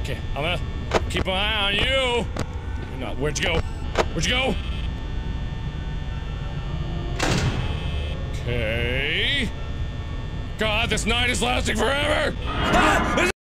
Okay, I'm gonna keep an eye on you. No, where'd you go? Where'd you go? Okay. God, this night is lasting forever! Ah!